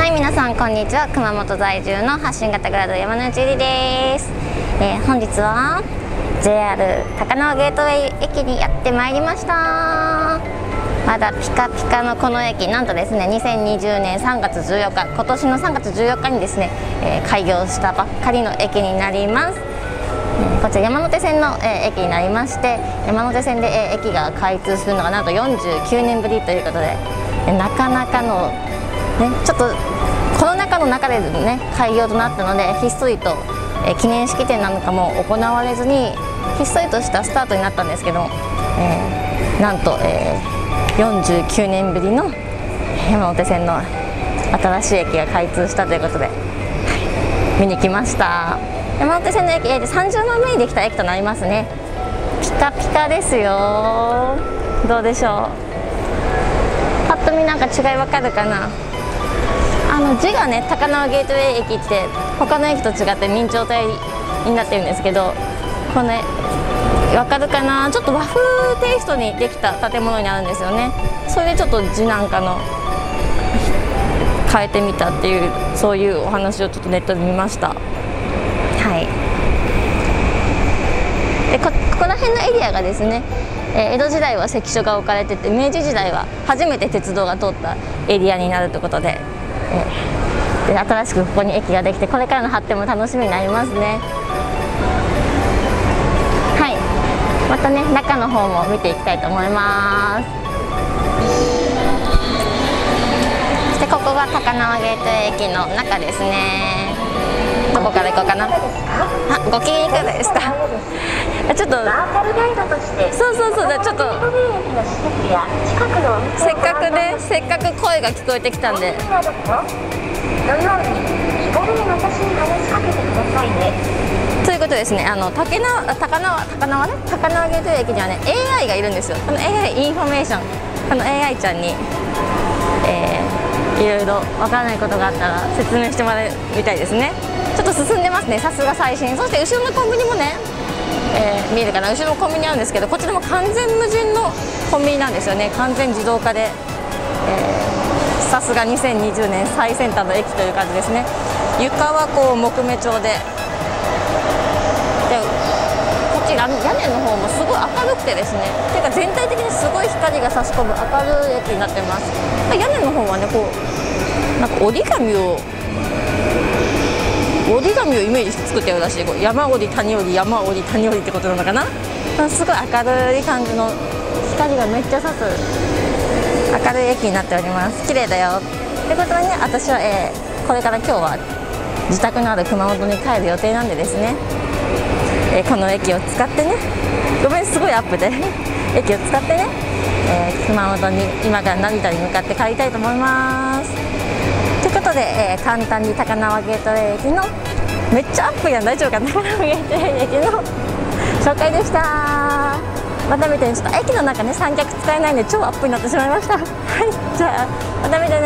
はい、皆さんこんにちは。熊本在住の発信型グラド山内ゆりです。本日は JR 高輪ゲートウェイ駅にやってまいりました。まだピカピカのこの駅、なんとですね2020年3月14日、今年の3月14日にですね、開業したばっかりの駅になります。こちら山手線の、駅になりまして、山手線で、駅が開通するのがなんと49年ぶりということで、なかなかの、ちょっとコロナ禍の中で、開業となったのでひっそりと、記念式典なんかも行われずにひっそりとしたスタートになったんですけど、なんと、49年ぶりの山手線の新しい駅が開通したということで、見に来ました。山手線の駅、30年目にできた駅となりますね。ピカピカですよ。どうでしょう。ぱっと見なんか違いわかるかな。字がね、高輪ゲートウェイ駅って他の駅と違って明朝体になってるんですけど、これわかるかな。ちょっと和風テイストにできた建物になるんですよね。それでちょっと字なんかの変えてみたっていう、そういうお話をちょっとネットで見ました。はい。でここら辺のエリアがですね、江戸時代は関所が置かれてて、明治時代は初めて鉄道が通ったエリアになるということで、で新しくここに駅ができて、これからの発展も楽しみになりますね。はい、またね中の方も見ていきたいと思います。そしてここが高輪ゲートウェイ駅の中ですね。どこから行こうかな。ご機嫌いかがですか。ちょっとそうちょっとせっかく声が聞こえてきたんで、ということですね。高輪ゲートウェイ駅にはね AI がいるんですよ。この AI インフォメーション、この AI ちゃんに、いろいろわからないことがあったら説明してもらうみたいですね。ちょっと進んでますね。さすが最新。そして後ろのコンビニもね、見えるかな。後ろのコンビニあるんですけど、こちらも完全無人のコンビニなんですよね。完全自動化で、さすが2020年最先端の駅という感じですね。床はこう木目調で、こっち屋根の方もすごい明るくてですね、ていうか全体的にすごい光が差し込む明るい駅になってます。屋根の方はね、こうなんか折り紙をイメージして作ってるらしい。こう山折り谷折り山折り谷折りってことなのかな。すごい明るい感じの光がめっちゃ差す明るい駅になっております。綺麗だよってことはね、私は、これから今日は自宅のある熊本に帰る予定なんでですね、この駅を使ってね、ごめんすごいアップで駅を使ってね、熊本に今から成田に向かって帰りたいと思います。ということで、簡単に高輪ゲートウェイ駅のめっちゃアップやん、大丈夫かな。高輪ゲートウェイ駅の紹介でした。また見てね、ちょっと駅の中ね三脚使えないんで超アップになってしまいました。はい、じゃあまた見てね。